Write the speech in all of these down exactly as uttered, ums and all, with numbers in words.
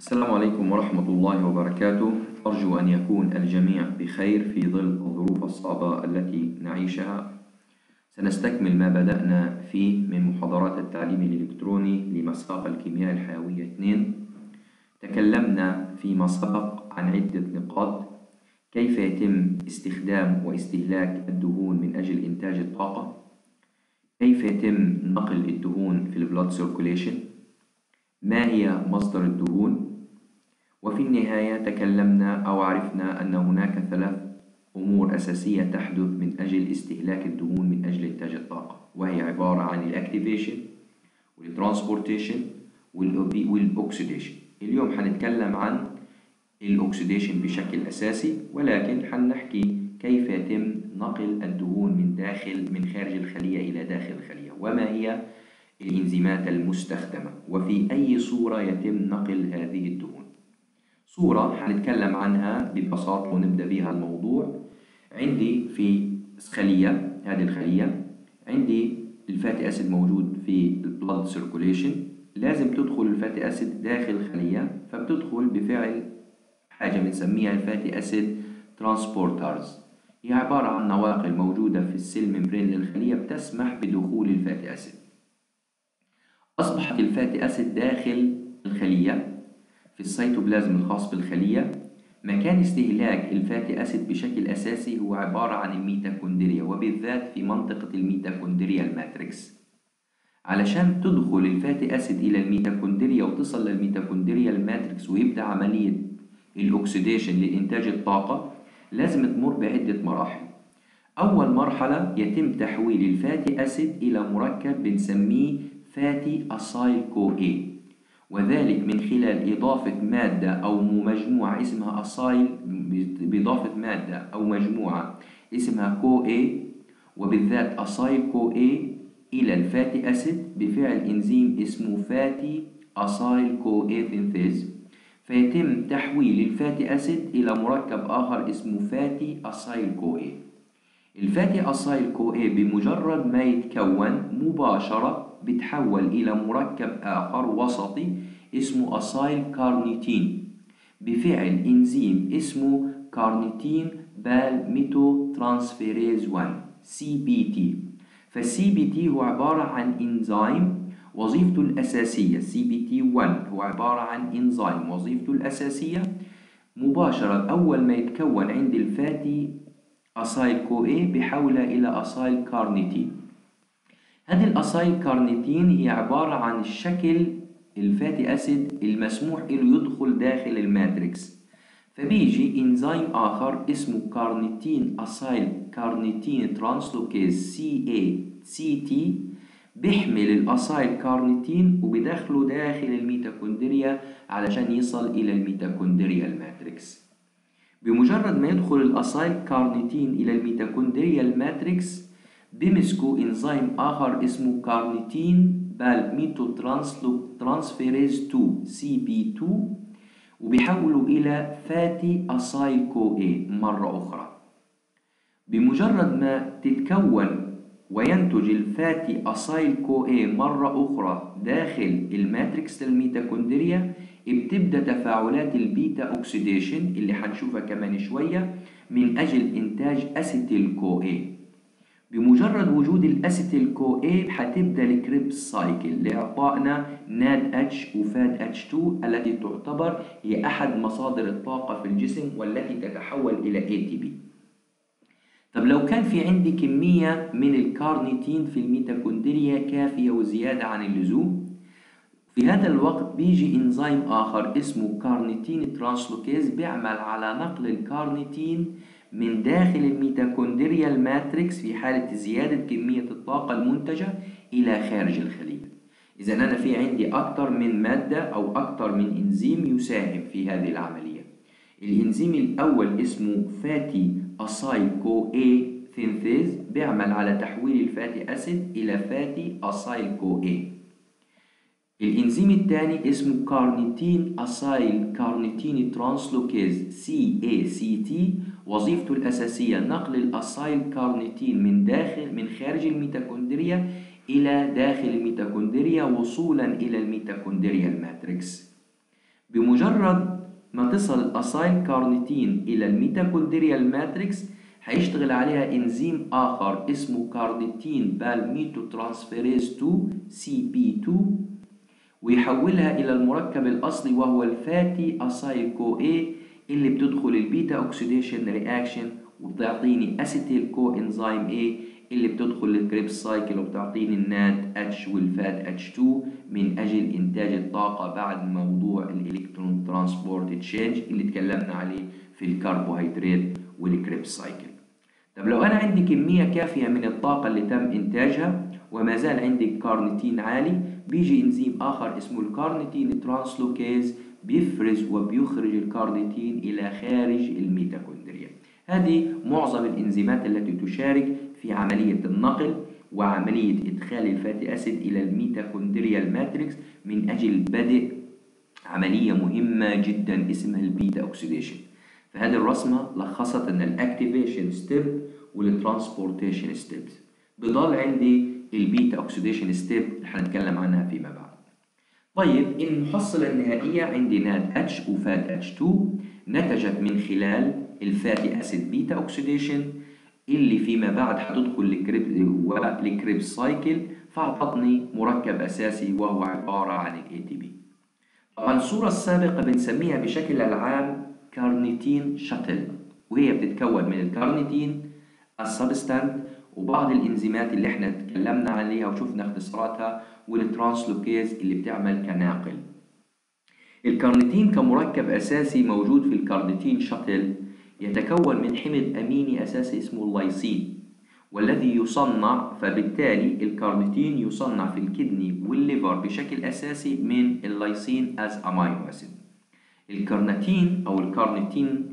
السلام عليكم ورحمة الله وبركاته. أرجو أن يكون الجميع بخير في ظل الظروف الصعبة التي نعيشها. سنستكمل ما بدأنا فيه من محاضرات التعليم الإلكتروني لمساق الكيمياء الحيوية اثنين. تكلمنا فيما سبق عن عدة نقاط: كيف يتم استخدام واستهلاك الدهون من أجل إنتاج الطاقة، كيف يتم نقل الدهون في البلاد سيركوليشن، ما هي مصدر الدهون، وفي النهاية تكلمنا أو عرفنا أن هناك ثلاث أمور أساسية تحدث من أجل استهلاك الدهون من أجل إنتاج الطاقة، وهي عبارة عن الأكتيفيشن والترانسبورتيشن والأكسيديشن. اليوم حنتكلم عن الأكسيديشن بشكل أساسي، ولكن حنحكي كيف يتم نقل الدهون من داخل من خارج الخلية إلى داخل الخلية، وما هي الإنزيمات المستخدمة، وفي أي صورة يتم نقل هذه الدهون. صورة حنتكلم عنها ببساطة ونبدأ بها الموضوع. عندي في خلية، هذه الخلية عندي الفاتي أسيد موجود في البلاد سيركوليشن، لازم تدخل الفاتي أسيد داخل الخلية، فبتدخل بفعل حاجة بنسميها الفاتي أسيد ترانسبورترز. هي عبارة عن نواقل موجودة في السيل ممبرين للخلية بتسمح بدخول الفاتي أسيد. أصبحت الفاتي أسيد داخل الخلية في السيتوبلازم الخاص بالخلية. مكان استهلاك الفاتي أسيد بشكل أساسي هو عبارة عن الميتوكوندريا، وبالذات في منطقة الميتوكوندريا الماتريكس. علشان تدخل الفاتي أسيد إلى الميتوكوندريا وتصل للميتوكوندريا الماتريكس ويبدأ عملية الأكسيديشن لإنتاج الطاقة، لازم تمر بعدة مراحل. أول مرحلة يتم تحويل الفاتي أسيد إلى مركب بنسميه فاتي أسايل كو إيه، وذلك من خلال إضافة مادة أو مجموعة اسمها أسايل، بإضافة مادة أو مجموعة اسمها كو إيه، وبالذات أسايل كو إيه إلى الفاتي أسيد بفعل إنزيم اسمه فاتي أسايل كو إيه سينثيز، فيتم تحويل الفاتي أسيد إلى مركب آخر اسمه فاتي أسايل كو إيه. الفاتي أسايل كو إيه بمجرد ما يتكون مباشرة بتحول إلى مركب آخر وسطي اسمه أسايل كارنيتين بفعل إنزيم اسمه كارنيتين بالميتو ترانسفيريز واحد سي بي تي. فالسي بي تي هو عبارة عن إنزيم وظيفته الأساسية، سي بي تي واحد هو عبارة عن إنزيم وظيفته الأساسية مباشرة أول ما يتكون عند الفاتي أسايل كو إيه بحولها إلى أسايل كارنيتين. هذه الأسايل كارنيتين هي عبارة عن الشكل الفاتي أسيد المسموح له يدخل داخل الماتريكس، فبيجي إنزيم آخر اسمه كارنيتين أسايل كارنيتين ترانسلوكيز سي إيه سي تي، بيحمل الأسايل كارنيتين وبدخله داخل الميتوكوندريا علشان يصل إلى الميتوكوندريا الماتريكس. بمجرد ما يدخل الأسايل كارنيتين إلى الميتوكوندريا الماتريكس بمسكوا إنزيم آخر اسمه كارنيتين بالميتو ترانسفيريز اثنين سي بي اثنين، وبيحولوا إلى فاتي أسايل كو إيه مرة أخرى. بمجرد ما تتكون وينتج الفاتي أسايل كو إيه مرة أخرى داخل الماتريكس للميتوكوندريا، بتبدأ تفاعلات البيتا أوكسيديشن اللي حنشوفها كمان شوية من أجل إنتاج أسيتيل كو إيه. بمجرد وجود الأسيتيل كو إيه حتبدأ الكريبس سايكل لإعطائنا ناد اتش وفاد اتش اثنين التي تعتبر هي أحد مصادر الطاقة في الجسم والتي تتحول إلى إيه تي بي. طب لو كان في عندي كمية من الكارنيتين في الميتوكوندريا كافية وزيادة عن اللزوم، في هذا الوقت بيجي إنزيم آخر اسمه كارنيتين ترانسلوكيز بيعمل على نقل الكارنيتين من داخل الميتوكوندريا الماتريكس في حالة زيادة كمية الطاقة المنتجة إلى خارج الخلية. إذا أنا في عندي أكثر من مادة أو أكثر من إنزيم يساهم في هذه العملية. الإنزيم الأول اسمه فاتي أسايل كو إيه سينثيز بيعمل على تحويل الفاتي أسيد إلى فاتي أسايل كو إيه. الإنزيم الثاني اسمه كارنيتين أسايل كارنيتين ترانسلوكيز سي إيه سي تي، وظيفته الأساسية نقل الأسايل كارنيتين من داخل من خارج الميتوكوندريا إلى داخل الميتوكوندريا وصولا إلى الميتوكوندريا الماتريكس. بمجرد ما تصل الأسايل كارنيتين إلى الميتوكوندريال ماتريكس هيشتغل عليها إنزيم آخر اسمه كارنيتين بالميتوترانسفيريز اتنين سي بي اتنين ويحولها إلى المركب الأصلي وهو الفاتي أسايل كو اي اللي بتدخل البيتا أوكسيديشن رياكشن وبتعطيني أسيتيل كو إنزيم A اللي بتدخل الكريبس سايكل وبتعطيني النات اتش والفات اتش اتنين من أجل إنتاج الطاقة بعد موضوع الإلكترون ترانسبورت تشينج اللي اتكلمنا عليه في الكربوهيدرات والكريبس سايكل. طب لو أنا عندي كمية كافية من الطاقة اللي تم إنتاجها وما زال عندي كارنيتين عالي، بيجي إنزيم آخر اسمه الكارنيتين ترانسلوكيز بيفرز وبيخرج الكارنيتين إلى خارج الميتوكوندريا. هذه معظم الإنزيمات التي تشارك في عملية النقل وعملية إدخال الفاتي أسيد إلى الميتوكوندريال ماتريكس من أجل بدء عملية مهمة جدا اسمها البيتا أوكسيديشن. فهذه الرسمة لخصت أن الأكتيفيشن ستيب والترانسبورتيشن ستيب. بضل عندي البيتا أوكسيديشن ستيب اللي هنتكلم عنها فيما بعد. طيب المحصلة النهائية عندي نات اتش وفات اتش اتنين نتجت من خلال الفاتي أسيد بيتا أوكسيديشن اللي فيما بعد هتدخل الكريبس سايكل فأعطتني مركب أساسي وهو عبارة عن ال إيه تي بي. طبعا الصورة السابقة بنسميها بشكل العام كارنيتين شاتل، وهي بتتكون من الكارنيتين السبستانت وبعض الانزيمات اللي احنا اتكلمنا عليها وشفنا اختصاراتها والترانسلوكيز اللي بتعمل كناقل. الكارنيتين كمركب اساسي موجود في الكارنيتين شاتل يتكون من حمض اميني اساسي اسمه اللايسين والذي يصنع، فبالتالي الكارنيتين يصنع في الكدني والليفر بشكل اساسي من اللايسين از امينو اسيد. الكارنيتين او الكارنيتين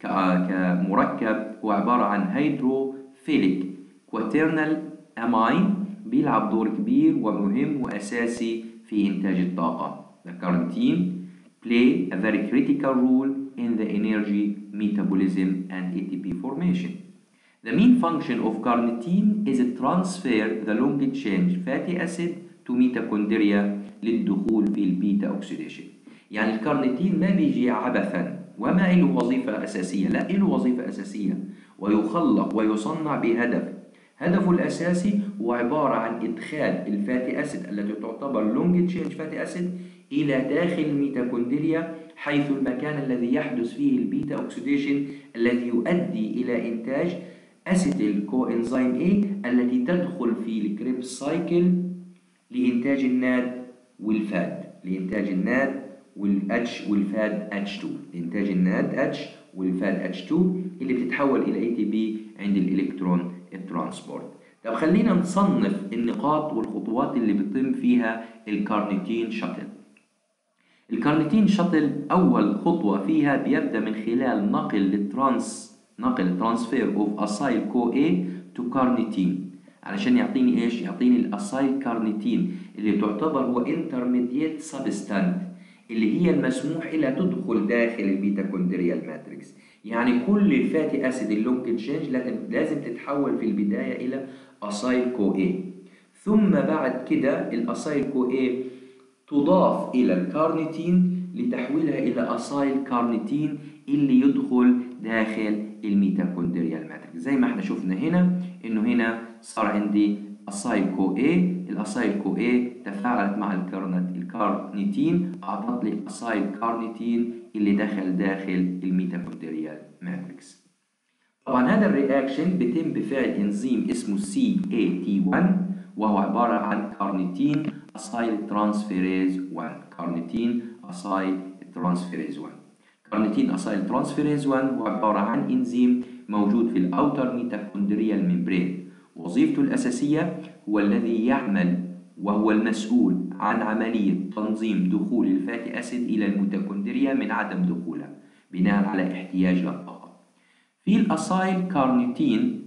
كمركب هو عبارة عن هيدروفيليك كواترنال امين بيلعب دور كبير ومهم واساسي في انتاج الطاقة. The carnitine play a very critical role in the energy metabolism and A T P formation. The main function of carnitine is to transfer the long chain fatty acid to mitochondria للدخول في البيتا اوكسيديشن. يعني الكارنيتين ما بيجي عبثا وما له وظيفة أساسية، لا له وظيفة أساسية ويخلق ويصنع بهدف. هدفه الأساسي هو عبارة عن إدخال الفاتي أسيد التي تعتبر لونج تشين فاتي أسيد إلى داخل الميتوكوندريا حيث المكان الذي يحدث فيه البيتا أوكسيديشن الذي يؤدي إلى إنتاج أسيتيل كو إنزيم A التي تدخل في الكريبس سايكل لإنتاج الناد والفاد لإنتاج الناد والاتش والفاد اتش اتنين لإنتاج الناد اتش والفاد اتش اتنين اللي بتتحول إلى اي تي بي عند الإلكترون الترانسبورت. طب خلينا نصنف النقاط والخطوات اللي بيتم فيها الكارنيتين شاتل. الكارنيتين شاتل أول خطوة فيها بيبدأ من خلال نقل الترانس نقل ترانسفير اوف اسايل كو اي تو كارنيتين علشان يعطيني ايش؟ يعطيني الاسايل كارنيتين اللي تعتبر هو انترميديت سبستانت اللي هي المسموح لها تدخل داخل الميتوكوندريال ماتريكس. يعني كل الفاتي اسيد اللونج تشينج لازم تتحول في البدايه الى اسايل كو اي، ثم بعد كده الاسايل كو اي تضاف الى الكارنيتين لتحويلها الى اسايل كارنيتين اللي يدخل داخل الميتوكوندريال ماتريكس. زي ما احنا شفنا هنا انه هنا صار عندي اسايل كو اي، الاسايل كو اي تفاعلت مع الكارنيتين اعطت لي اسايل كارنيتين اللي دخل داخل الميتوكوندريال ماتريكس. طبعا هذا الرياكشن بيتم بفعل انزيم اسمه سي اي تي واحد وهو عباره عن كارنيتين اسايل ترانسفيريز واحد. كارنيتين اسايل ترانسفيريز واحد. كارنيتين اسايل ترانسفيريز واحد هو عباره عن انزيم موجود في الاوتر ميتوكوندريال ميمبرين. وظيفته الاساسيه هو الذي يعمل وهو المسؤول عن عمليه تنظيم دخول الفاتي اسيد الى الميتوكوندريا من عدم دخولها بناء على احتياج للطاقه. في الاسايل كارنيتين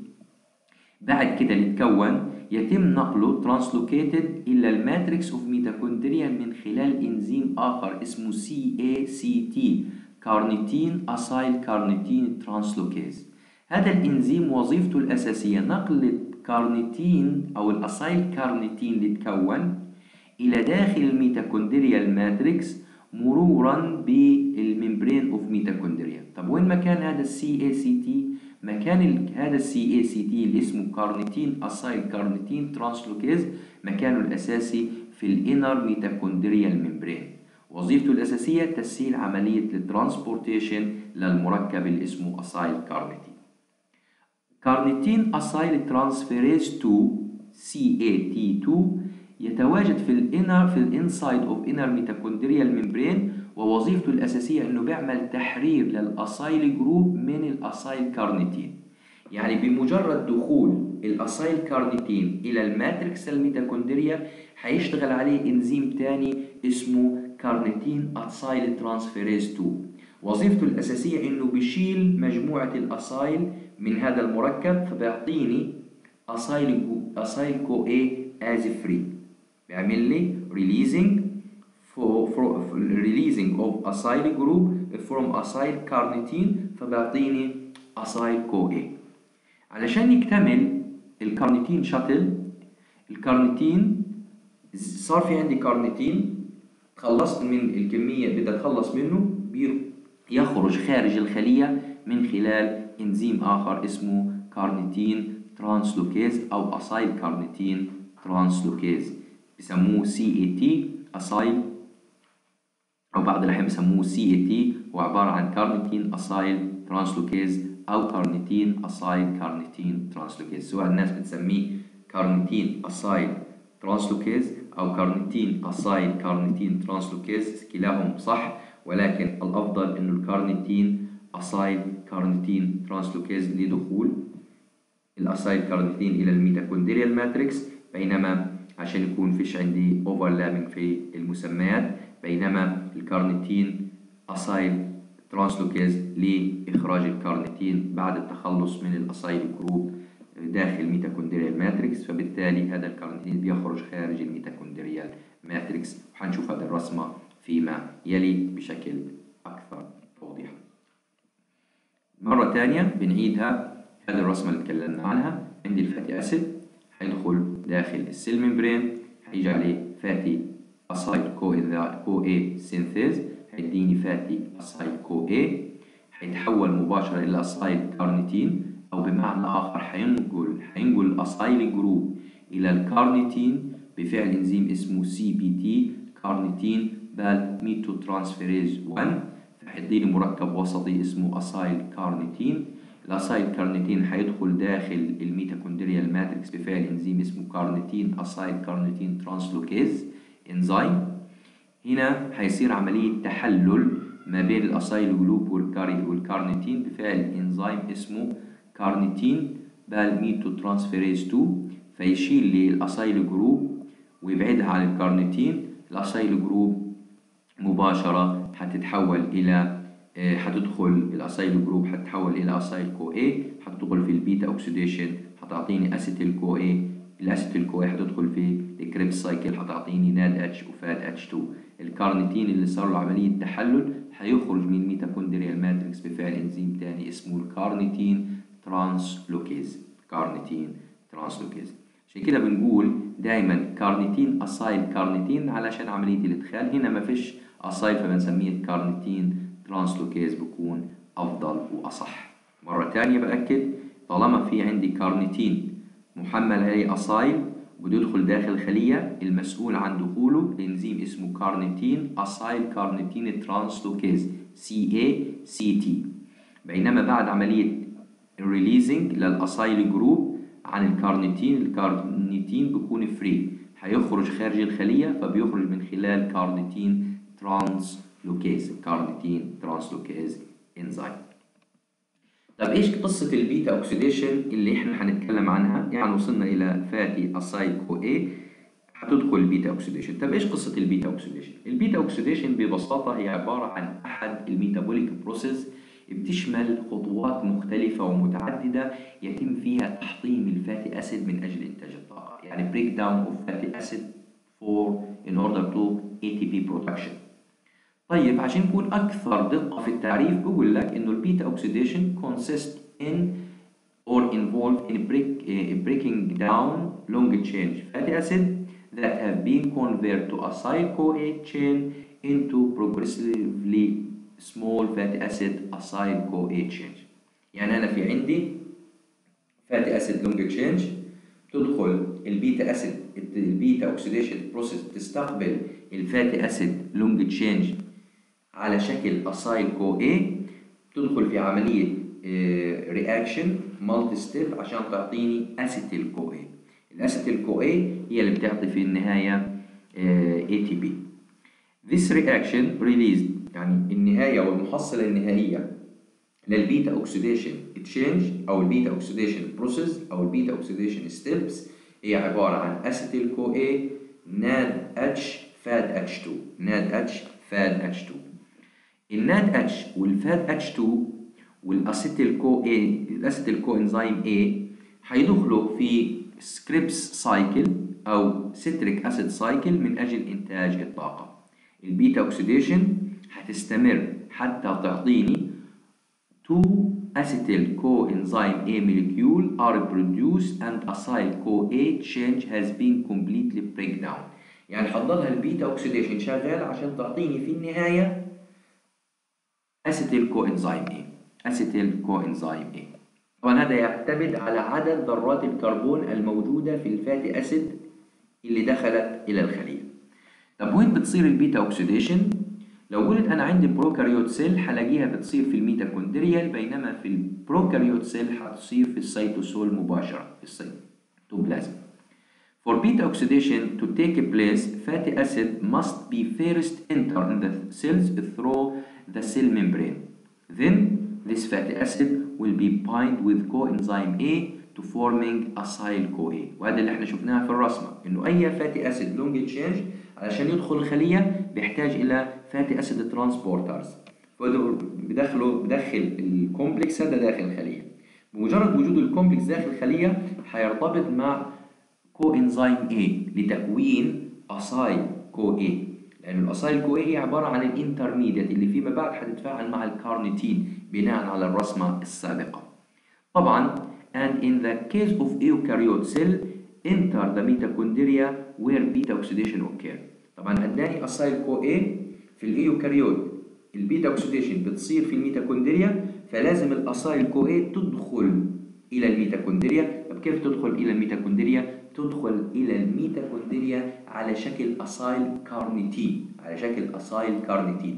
بعد كده يتكون يتم نقله ترانسلوكيتد الى الماتريكس اوف ميتوكوندريا من خلال انزيم اخر اسمه سي اي سي تي كارنيتين اسايل كارنيتين ترانسلوكيز. هذا الانزيم وظيفته الاساسيه نقل الكارنيتين او الاسايل كارنيتين اللي تكون الى داخل الميتوكوندريال ماتريكس مرورا بالممبرين اوف ميتوكوندريا. طب وين مكان هذا السي اي سي تي؟ مكان هذا السي اي سي تي اللي اسمه كارنيتين اسايل كارنيتين ترانسلوكيز مكانه الاساسي في الانر ميتوكوندريال ممبرين. وظيفته الاساسيه تسهيل عمليه الترانسبورتيشن للمركب اللي اسمه اسايل كارنيتين. كارنيتين اسايل ترانسفيريز اثنين سي اي تي اثنين يتواجد في الانر في الانسايد اوف انر ميتوكوندريال ممبرين، ووظيفته الاساسيه انه بيعمل تحرير للاسايل جروب من الاسايل كارنيتين. يعني بمجرد دخول الاسايل كارنيتين الى الماتريكس الميتوكوندريا هيشتغل عليه انزيم تاني اسمه كارنيتين اسايل ترانسفيريز اثنين. وظيفته الاساسيه انه بيشيل مجموعه الاسايل من هذا المركب، فبيعطيني اسايل اسايل كو اي از فري، بيعمل لي releasing for, for releasing of acyl group from acyl carnitine، فبيعطيني acyl CoA. علشان يكتمل الكارنيتين شاتل، الكارنيتين صار في عندي كارنيتين، خلصت من الكمية بدي اتخلص منه، يخرج خارج الخلية من خلال انزيم آخر اسمه كارنيتين ترانسلوكيز أو acyl كارنيتين ترانسلوكيز، بسموه سي اي تي اسايل، او بعض الاحيان بسموه سي اي تي، هو عباره عن كارنيتين اسايل ترانسلوكيز او كارنيتين اسايل كارنيتين ترانسلوكيز، سواء الناس بتسميه كارنيتين اسايل ترانسلوكيز او كارنيتين اسايل كارنيتين ترانسلوكيز، كلاهم صح، ولكن الافضل انه الكارنيتين اسايل كارنيتين ترانسلوكيز لدخول الاسايل كارنيتين الى الميتوكوندريال ماتريكس، بينما عشان يكون فيش عندي اوفرلابنج في المسميات، بينما الكارنيتين اسايل ترانسلوكيز لاخراج الكارنيتين بعد التخلص من الاسايل جروب داخل ميتوكوندريال ماتريكس، فبالتالي هذا الكارنيتين بيخرج خارج الميتوكوندريال ماتريكس، وحنشوف هذه الرسمه فيما يلي بشكل اكثر توضيحا. مره ثانيه بنعيدها هذه الرسمه اللي تكلمنا عنها. عندي الفاتي اسيد هيدخل داخل السيل ممبرين، هيجي عليه فاتي اسايل كو اي سينثيز، هيديني فاتي اسايل كو اي، هيتحول مباشره الى اسايل كارنيتين، او بمعنى اخر هينقل هينقل الاسايل جروب الى الكارنيتين بفعل انزيم اسمه سي بي تي كارنيتين بال ميتو ترانسفيريز واحد، فهيديني مركب وسطي اسمه اسايل كارنيتين. الاسايل كارنيتين هيدخل داخل الميتوكوندريال ماتريكس بفعل انزيم اسمه كارنيتين اسايل كارنيتين ترانسلوكيز انزيم. هنا هيصير عمليه تحلل ما بين الاسايل جروب والكارنيتين بفعل انزيم اسمه كارنيتين بالميتو ترانسفيريز اثنين، فيشيل لي الاسايل جروب ويبعدها عن الكارنيتين. الاسايل جروب مباشره هتتحول الى هتدخل الاسايل جروب هتتحول الى اسايل كو اي، هتدخل في البيتا اوكسيديشن هتعطيني اسيتيل كو اي، الاسيتيل كو اي هتدخل في الكريبس سايكل هتعطيني ناد اتش وفاد اتش اثنين. الكارنيتين اللي صار له عمليه تحلل هيخرج من الميتوكوندريال ماتريكس بفعل انزيم ثاني اسمه الكارنيتين ترانسلوكيز، كارنيتين ترانسلوكيز. عشان كده بنقول دايما كارنيتين اسايل كارنيتين علشان عمليه الادخال، هنا ما فيش اسايل فبنسميه الكارنيتين ترانسلوكيز بيكون افضل واصح. مره ثانيه باكد، طالما في عندي كارنيتين محمل عليه اسايل بده يدخل داخل الخليه، المسؤول عن دخوله انزيم اسمه كارنيتين اسايل كارنيتين ترانسلوكيز سي اي سي تي، بينما بعد عمليه الريليزنج للاسايل جروب عن الكارنيتين، الكارنيتين بيكون فري هيخرج خارج الخليه، فبيخرج من خلال كارنيتين ترانسلوكيز، كارنيتين ترانسلوكيز انزيم. طب ايش قصه البيتا اوكسيديشن اللي احنا هنتكلم عنها؟ يعني وصلنا الى فاتي اسايل كو اي هتدخل البيتا اوكسيديشن. طب ايش قصه البيتا اوكسيديشن؟ البيتا اوكسيديشن ببساطه هي عباره عن احد الميتابوليك بروسيس بتشمل خطوات مختلفه ومتعدده يتم فيها تحطيم الفاتي اسيد من اجل انتاج الطاقه، يعني بريك داون اوف فاتي اسيد فور ان اوردر تو اي تي بي برودكشن. طيب عشان نكون اكثر دقه في التعريف بقول لك انه البيتا اوكسيديشن consists in or involved in break, uh, breaking down long chain fatty acid that have been converted to acyl CoA chain into progressively small fatty acid acyl CoA change. يعني أنا في عندي fatty acid long change تدخل البيتا أسيد البيتا أوكسيديشن بروسيس تستقبل الفاتي أسيد لونج تشينج على شكل أسايل كو اي، تدخل في عملية رياكشن مالتي ستيب عشان تعطيني أسيتيل كو اي. الأسيتيل كو اي هي اللي بتعطي في النهاية اي تي بي. This reaction released يعني النهاية أو المحصلة النهائية للبيتا اوكسيديشن تشينج او البيتا اوكسيديشن بروسيس او البيتا اوكسيديشن ستيبس هي عباره عن اسيتيل كو اي ناد اتش فاد اتش تو، ناد اتش فاد اتش تو. الناد اتش والفاد اتش تو والاسيتيل كو اي الاسيتيل كو انزيم اي هيدخلوا في سكريبس سايكل او سيتريك اسيد سايكل من اجل انتاج الطاقه. البيتا اوكسيديشن هتستمر حتى تعطيني two acetyl coenzyme A molecule are produced and acyl CoA change has been completely break down. يعني حضرها البيتا اوكسيديشن شغال عشان تعطيني في النهاية acetyl coenzyme A. acetyl coenzyme A. طبعا هذا يعتمد على عدد ذرات الكربون الموجودة في الفاتي أسيد اللي دخلت إلى الخلية. طب وين بتصير البيتا اوكسيديشن؟ لو قلت أنا عندي بروكاريوت سيل هلاقيها بتصير في الميتوكوندريال، بينما في البروكاريوت سيل هتصير في السيتوسول مباشرة في السيتوبلازم. For beta oxidation to take place, fatty acid must be first enter in the cells through the cell membrane. Then this fatty acid will be bind with coenzyme A to forming acyl CoA. وهذا اللي احنا شفناها في الرسمة، إنه أي فاتي أسيد لونج تشينج علشان يدخل الخلية بيحتاج إلى فاتي أسيد ترانسبورترز، بدخله بدخل الكومبلكس هذا داخل الخلية. بمجرد وجود الكومبلكس داخل الخلية هيرتبط مع كوإنزيم A لتكوين أسايل كو A، لأن الأسايل كو A هي عبارة عن الانترميديت اللي فيما بعد هتتفاعل مع الكارنيتين بناء على الرسمة السابقة. طبعا and in the case of eukaryote cell enter the mitochondria where beta oxidation occur. طبعا اداني اسايل كو اي في الايوكاريوت البيتا اوكسيديشن بتصير في الميتوكوندريا، فلازم الاسايل كو اي تدخل الى الميتوكوندريا. طب كيف تدخل الى الميتوكوندريا؟ تدخل الى الميتوكوندريا على شكل اسايل كارنيتين، على شكل اسايل كارنيتين.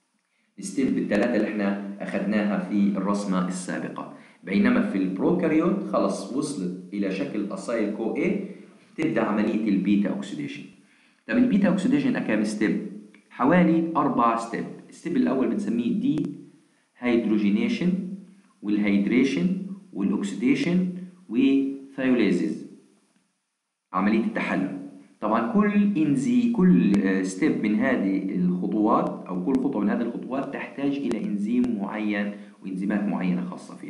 الستيب الثلاثه اللي احنا اخذناها في الرسمه السابقه. بينما في البروكاريوت خلص وصلت الى شكل اسايل كو اي، تبدا عمليه البيتا اوكسيديشن. طب البيتا اوكسيديشن كام ستيب؟ حوالي اربع ستيب. الستيب الاول بنسميه دي هيدروجينيشن والهيدريشن والاكسيديشن وثيوليزيز، عمليه التحلل. طبعا كل انزي كل ستيب من هذه الخطوات او كل خطوه من هذه الخطوات تحتاج الى انزيم معين وانزيمات معينه خاصه فيها.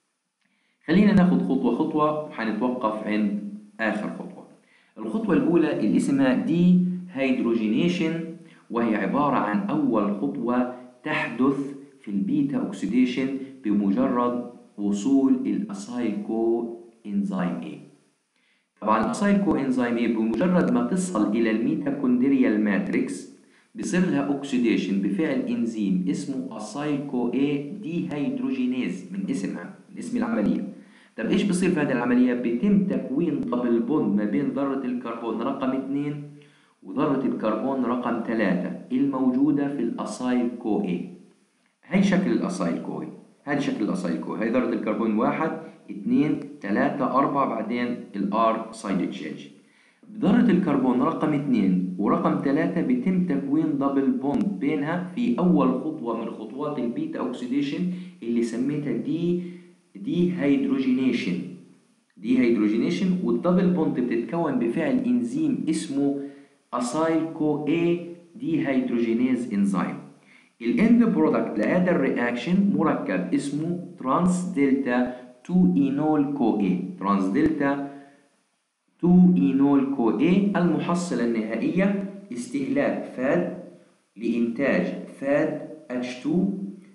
خلينا ناخد خطوه خطوه وحنتوقف عند اخر خطوه. الخطوه الاولى اللي اسمها دي هيدروجينيشن، وهي عباره عن اول خطوه تحدث في البيتا اوكسيديشن بمجرد وصول الاسايل كو انزيم A. طبعا الاسايل كو انزيم A بمجرد ما تصل الى الميتوكوندريال ماتريكس بيصير لها اوكسيديشن بفعل انزيم اسمه اسايل كو A دي هيدروجينيز من اسمها، من اسم العمليه. طب ايش بيصير في هذه العمليه؟ بيتم تكوين دبل بوند ما بين ذره الكربون رقم اثنين وذره الكربون رقم ثلاثة الموجوده في الاسايل كو A. هي شكل الاسايل كو A، هذا شكل الاسايل كو، هي ذره الكربون واحد اثنين ثلاثة أربعة، بعدين الار سايد تشينج. ذرة الكربون رقم اثنين ورقم ثلاثة بيتم تكوين دبل بوند بينها في أول خطوة من خطوات البيتا أوكسيديشن اللي سميتها دي دي هيدروجينيشن. دي هيدروجينيشن والدبل بوند بتتكون بفعل إنزيم اسمه أسايل كو A دي هيدروجينيز إنزيم. الإند برودكت لهذا الرياكشن مركب اسمه ترانس دلتا تو إينول كو A. ترانس دلتا تو إينول كو A المحصلة النهائية استهلاك فاد لإنتاج فاد اتش تو،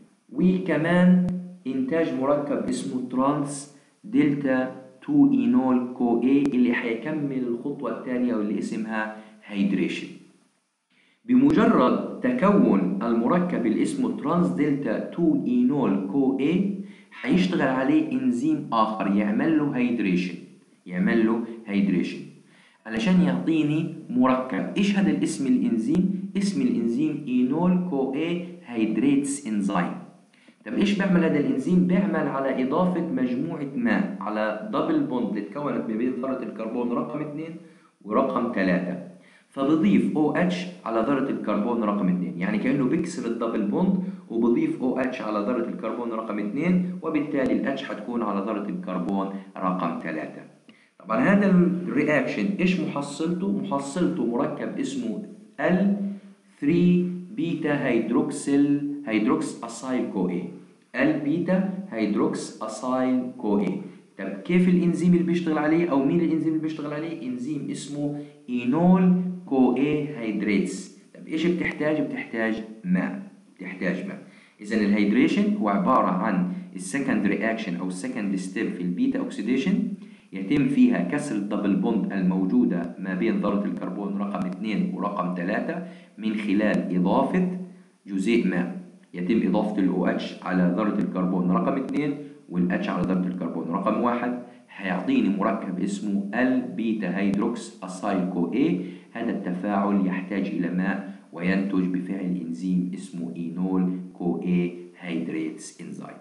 وكمان إنتاج مركب اسمه ترانس دلتا تو إينول كو A اللي هيكمل الخطوة الثانية واللي اسمها هيدريشن. بمجرد تكون المركب اللي اسمه ترانس دلتا اتنين اينول كو اي هيشتغل عليه انزيم اخر يعمل له هيدريشن يعمل له هيدريشن علشان يعطيني مركب. ايش هذا الاسم الانزيم؟ اسم الانزيم اينول كو اي هيدريتس انزيم. طب ايش بيعمل هذا الانزيم؟ بيعمل على اضافه مجموعه ماء على دبل بوند اللي اتكونت ما بين ذره الكربون رقم اثنين ورقم ثلاثة، فبضيف او اتش على ذره الكربون رقم اثنين، يعني كانه بيكسر الدبل بوند وبضيف او اتش على ذره الكربون رقم اثنين، وبالتالي الاتش حتكون على ذره الكربون رقم ثلاثة. طبعا هذا الرياكشن ايش محصلته؟ محصلته مركب اسمه ال ثلاثة بيتا هيدروكسيل هيدروكس اسايل كو اي، ال بيتا هيدروكس اسايل كو اي. طب كيف الانزيم اللي بيشتغل عليه او مين الانزيم اللي بيشتغل عليه؟ انزيم اسمه اينول كو اي هيدريتس. طب ايش بتحتاج؟ بتحتاج ماء، بتحتاج ماء. اذا الهيدريشن هو عباره عن السكند رياكشن او السكند ستيب في البيتا اوكسيديشن، يتم فيها كسر الدبل بوند الموجودة ما بين ذرة الكربون رقم اثنين ورقم ثلاثة من خلال إضافة جزيء ماء. يتم إضافة ال او اتش على ذرة الكربون رقم اثنين والاتش على ذرة الكربون رقم واحد، هيعطيني مركب اسمه البيتا هيدروكس اسايل كو اي. هذا التفاعل يحتاج إلى ماء وينتج بفعل إنزيم اسمه إينول كو اي هيدريتس إنزيم.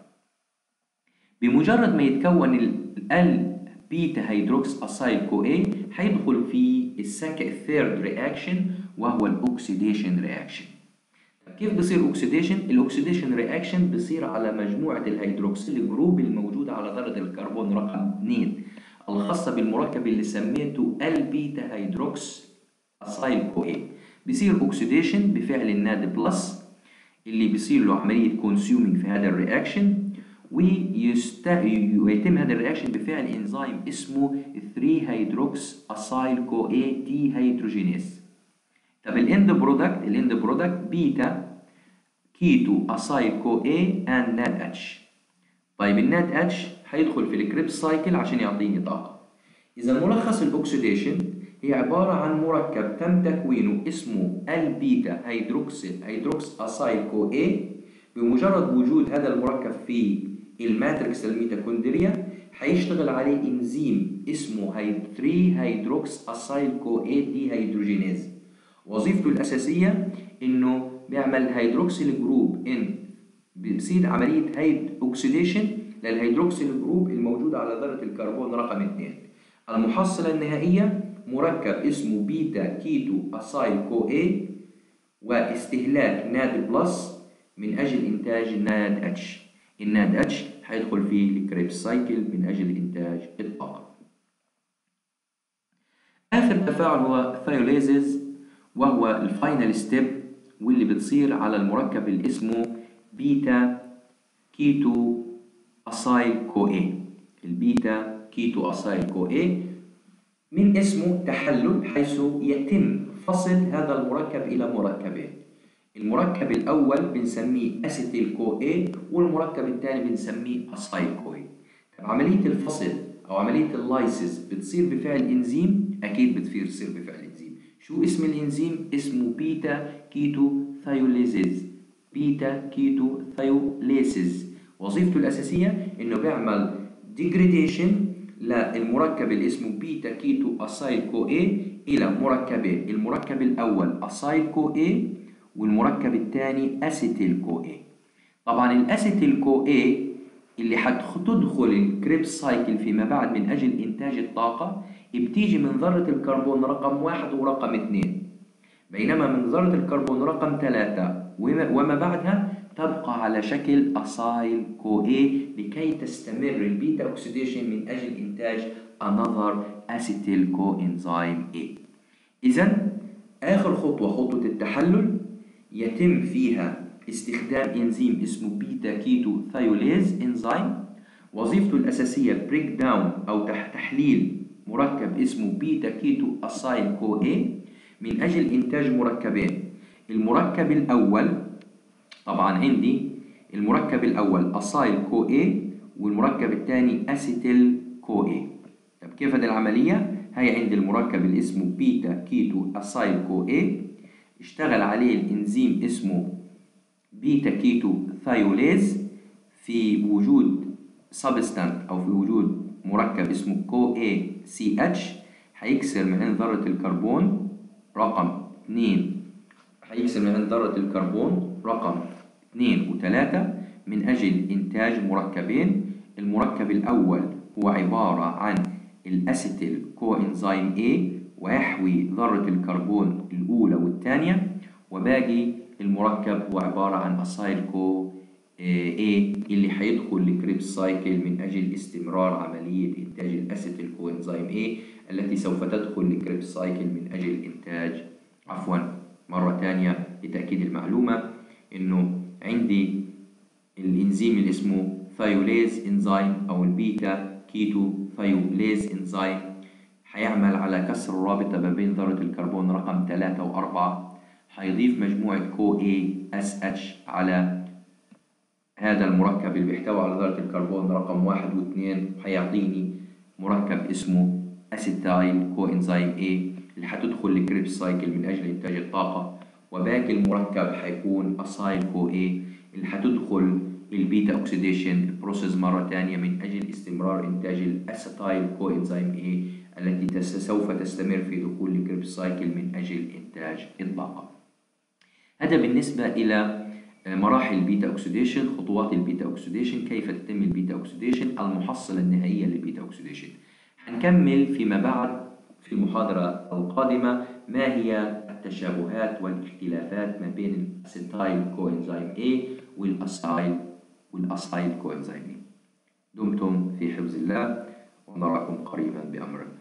بمجرد ما يتكون ال بيتا هيدروكس اسايل كو اي هيدخل في السك الثيرد رياكشن وهو الاكسيديشن رياكشن. كيف بصير اوكسيديشن؟ الاكسيديشن رياكشن بصير على مجموعه الهيدروكسيل جروب الموجوده على ذره الكربون رقم اثنين الخاصه بالمركب اللي سميته البيتا هيدروكس اسايل كو اي. بصير اوكسيديشن بفعل الناد بلس اللي بيصير له عمليه كونسيومينج في هذا الرياكشن، ويست... ويتم هذا الرياكشن بفعل انزيم اسمه ثلاثة هيدروكس اسايل كو اي دي هيدروجينيز. طب الاند برودكت الاند برودكت بيتا كيتو اسايل كو اي اند ناد اتش. طيب الناد اتش هيدخل في الكريبس سايكل عشان يعطيني طاقه. اذا ملخص الاكسيديشن هي عباره عن مركب تم تكوينه اسمه البيتا هيدروكس هيدروكس اسايل كو اي. بمجرد وجود هذا المركب في الماتريكس الميتوكوندريا هيشتغل عليه انزيم اسمه ثلاثة هيدروكس اسايل كو اي دي هيدروجينيز. وظيفته الاساسيه انه بيعمل هيدروكسيل جروب ان بيصير عمليه هيد اوكسيديشن للهيدروكسيل جروب الموجوده على ذره الكربون رقم اثنين. المحصله النهائيه مركب اسمه بيتا كيتو اسايل كو اي واستهلاك ناد بلس من اجل انتاج ناد اتش. الناد اتش هيدخل في الكريبس سايكل من اجل انتاج الطاقه. اخر تفاعل هو ثايوليزز وهو الفاينل ستيب واللي بتصير على المركب اللي اسمه بيتا كيتو اسايل كو اي. البيتا كيتو اسايل كو اي من اسمه تحلل، حيث يتم فصل هذا المركب الى مركبين. المركب الأول بنسميه أسيتيل كو اي والمركب الثاني بنسميه أسايل كو اي. عملية الفصل أو عملية اللايسيس بتصير بفعل إنزيم؟ أكيد بتصير تصير بفعل إنزيم. شو اسم الإنزيم؟ اسمه بيتا كيتو ثايوليزيز. بيتا كيتو ثايوليسيز. وظيفته الأساسية إنه بيعمل ديجريديشن للمركب اللي اسمه بيتا كيتو أسايل كو اي إلى مركبين. المركب الأول أسايل كو اي والمركب الثاني اسيتيل كو اي. طبعا الاسيتيل كو اي اللي حتدخل الكريبس سايكل فيما بعد من اجل انتاج الطاقه بتيجي من ذره الكربون رقم واحد ورقم اثنين، بينما من ذره الكربون رقم ثلاثة وما بعدها تبقى على شكل اسايل كو اي لكي تستمر البيتا اوكسيديشن من اجل انتاج another acetyl coenzyme A. اذا اخر خطوه خطوه التحلل يتم فيها استخدام انزيم اسمه بيتا كيتو ثايوليز انزيم. وظيفته الاساسيه بريك داون او تحليل مركب اسمه بيتا كيتو اسايل كو اي من اجل انتاج مركبين. المركب الاول طبعا عندي المركب الاول اسايل كو اي والمركب الثاني اسيتيل كو اي. طب كيف هذه العمليه؟ هي عندي المركب اللي اسمه بيتا كيتو اسايل كو اي اشتغل عليه الإنزيم اسمه بيتا كيتو ثايوليز في وجود سبستانت أو في وجود مركب اسمه كو اي سي اتش، هيكسر من عند ذرة الكربون رقم اثنين، هيكسر من عند ذرة الكربون رقم اثنين وثلاثة من أجل إنتاج مركبين. المركب الأول هو عبارة عن الأسيتيل كو إنزيم A ويحوي ذرة الكربون الأولى والثانية، وباقي المركب هو عبارة عن أسايل كو A اللي هيدخل لكريبس سايكل من أجل استمرار عملية إنتاج الأسيتيل كو إنزيم A التي سوف تدخل لكريبس سايكل من أجل إنتاج عفوا مرة ثانية لتأكيد المعلومة إنه عندي الإنزيم اللي اسمه ثايوليز إنزيم أو البيتا كيتو ثايوليز إنزيم هيعمل على كسر الرابطة ما بين ذرة الكربون رقم ثلاثة وأربعة، هيضيف مجموعة كو اي اس اتش على هذا المركب اللي بيحتوي على ذرة الكربون رقم واحد واثنين، هيعطيني مركب اسمه أسيتايل كو إنزيم A اللي هتدخل لكريبس سايكل من أجل إنتاج الطاقة، وباقي المركب هيكون أسايل كو A اللي هتدخل البيتا أوكسيديشن بروسيس مرة ثانية من أجل استمرار إنتاج الأسيتايل كو إنزيم A التي سوف تستمر في دخول لكريبس سايكل من أجل إنتاج الطاقة. هذا بالنسبة إلى مراحل البيتا أوكسيديشن، خطوات البيتا أوكسيديشن، كيف تتم البيتا أوكسيديشن، المحصلة النهائية للبيتا أوكسيديشن. هنكمل فيما بعد في المحاضرة القادمة ما هي التشابهات والاختلافات ما بين الأسيتايل كو إنزيم A والأسايل والأسايل كو إنزيم A. دمتم في حفظ الله ونراكم قريبا بأمر